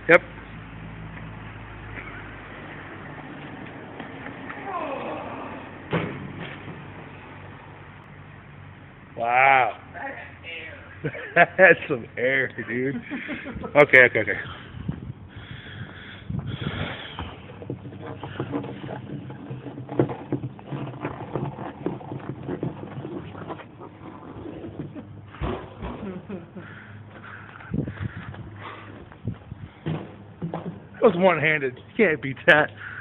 Yep. Wow. That's some air, dude. Okay. That was one-handed. You can't beat that.